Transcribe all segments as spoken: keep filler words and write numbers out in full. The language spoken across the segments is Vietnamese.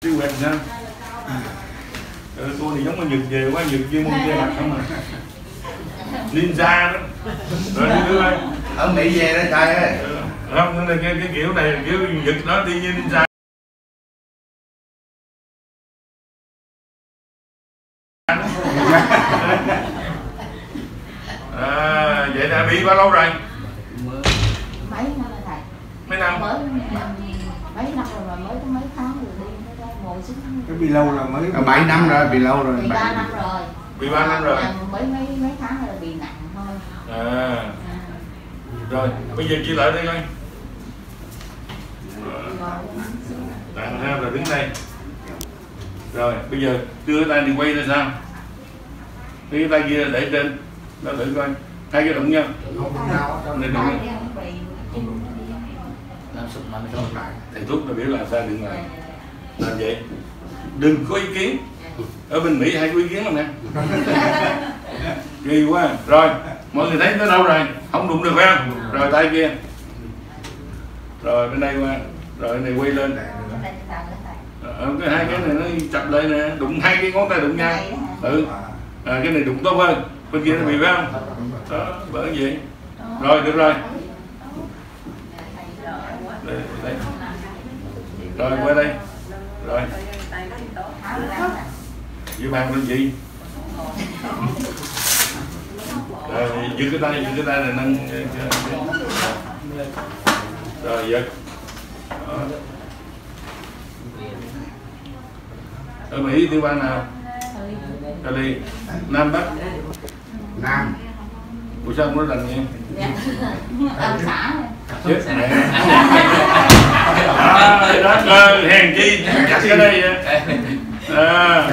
Kế hoạch sao? Ừ, tôi thì giống như Nhật về quá, Nhật chuyên môn che mặt không à. Ninja đó. Rồi đi nữa ơi. Ở Mỹ về đó trời ơi. Ừ. Không, cái, cái, cái kiểu này, kiểu Nhật đó đi như ninja. À, vậy đã bị bao lâu rồi? Mấy năm rồi thầy. Mấy năm? Mới mấy năm rồi mà mới có mấy tháng rồi đi mới ngồi xuống. Cái bị lâu rồi mới bảy năm rồi, bị lâu rồi. Bị ba năm rồi. Bị ba năm rồi. Mới mấy mấy tháng rồi bị nặng thôi. À. Rồi, bây giờ chia lại đây coi. Tặng ha, rồi đứng đây. Rồi, bây giờ đưa cái tay đi quay ra sao? Cái tay kia để trên. Đó thử coi. Hai cái đụng nhau. Này đụng nhau. Thầy thuốc nó biểu là sao đừng làm. Làm vậy. Đừng có ý kiến. Ở bên Mỹ hay có ý kiến không nè. Kỳ quá. Rồi, mọi người thấy tới đâu rồi? Không đụng được phải không? Rồi tay kia. Rồi bên đây qua. Rồi bên này quay lên. Ờ, cái hai cái này nó chập lại nè, đụng hai cái ngón tay đụng nhau. Ừ. À, cái này đụng tốt hơn. Bên kia nó bị phải không? Đó, bởi vậy. Rồi được rồi. Đây, đây. Rồi qua đây. Rồi. Dưới bàn lên gì? Rồi giữ cái tay, giữ cái tay này nâng. Rồi giật. Đó. Ở Mỹ tiểu bang nào? Cali. Nam Bắc? Nam. Ủa sao không nói rành vậy? Ở xã này. Chết mẹ. À, đó, cơ, hèn chi, chặt cái đây vậy. À.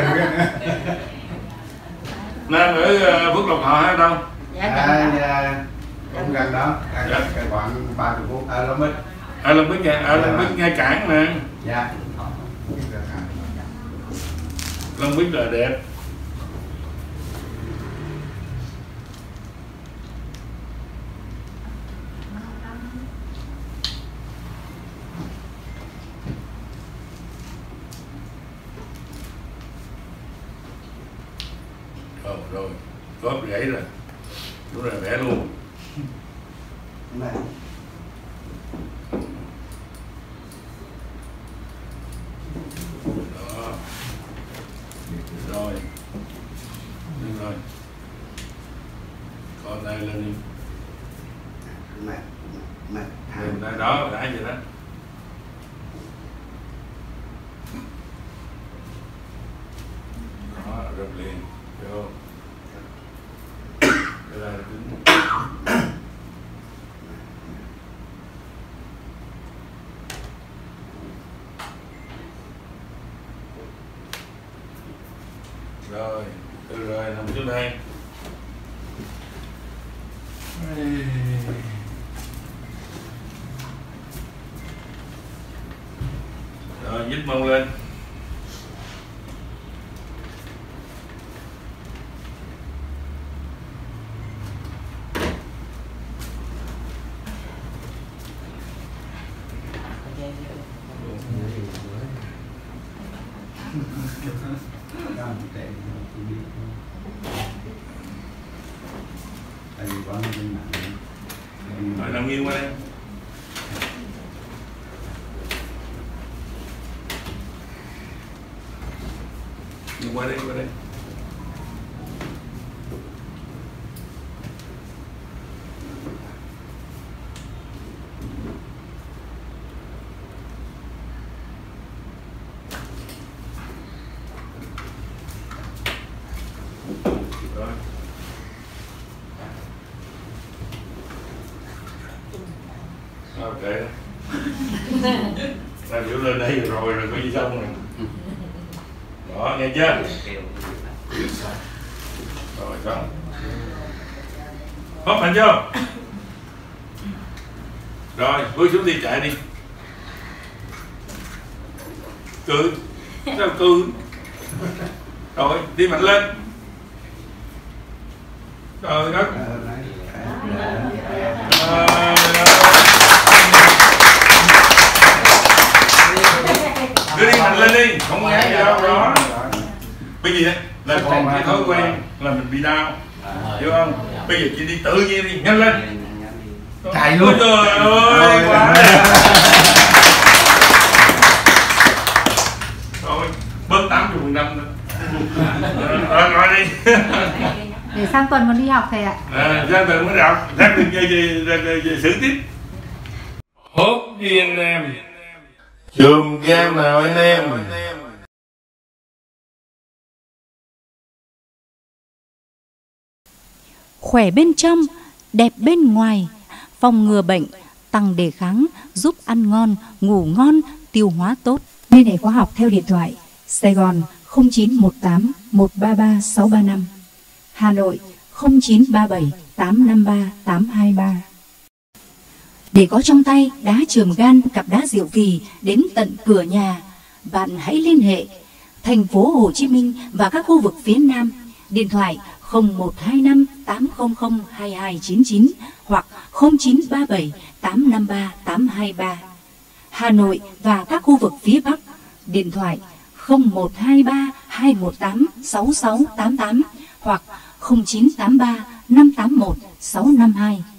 Nam ở uh, Phước Lộc Thọ hay đâu? À, dạ, cũng gần đó, dạ. Khoảng ba mươi phút, ở Long Bích. Ở Long Bích nha, ở Long Bích ngay cảng nè. Dạ. Long Bích là đẹp. Rồi, rồi, góp gãy rồi. Đúng rồi, vẽ luôn. Này. Đó. Rồi. Được rồi. Còn đây lên đi. Mẹ, mẹ. Đó, đó, đã vậy đó. Đó, rụp liền. Vô. Đây là đứng. Rồi, được rồi, nằm xuống đây. Rồi, nhích mông lên. Rồi nằm nghiêng qua đây. Nghiêng qua đây, qua đây. Rồi. Ok. Ta biểu lên đây rồi rồi có gì xong rồi. Đó, nghe chưa? Rồi xong. Hốt mạnh chưa? Rồi, bước xuống đi, chạy đi. Cười. Sao cười? Rồi, đi mạnh lên. Trời đất. À, cứ đi mạnh lên đi. đi, không nghe gì đâu đó. Bây giờ là còn cái thói quen là mình bị đau, hiểu không? Bây giờ chị đi tự nhiên đi, nhanh lên. Chạy luôn. Trời ơi, quá. Rồi, bớt tám mươi phần trăm nữa. Rồi, nói đi. Để sang tuần còn đi học thầy ạ. À, sang tuần mới đi học, sang tuần về, về, về, về, về xử tiếp. Hốt đi anh em. Chùm game nào anh em. Khỏe bên trong, đẹp bên ngoài, phòng ngừa bệnh, tăng đề kháng, giúp ăn ngon, ngủ ngon, tiêu hóa tốt. Liên hệ khóa học theo điện thoại Sài Gòn không chín một tám một ba ba sáu ba năm, Hà Nội không chín ba bảy tám năm ba tám hai ba. Để có trong tay đá chườm gan, cặp đá diệu kỳ đến tận cửa nhà, bạn hãy liên hệ thành phố Hồ Chí Minh và các khu vực phía Nam. Điện thoại không một hai năm tám không không hai hai chín chín hoặc không chín ba bảy tám năm ba tám hai ba. Hà Nội và các khu vực phía Bắc, điện thoại không một hai ba hai một tám sáu sáu tám tám hoặc không chín tám ba năm tám một sáu năm hai.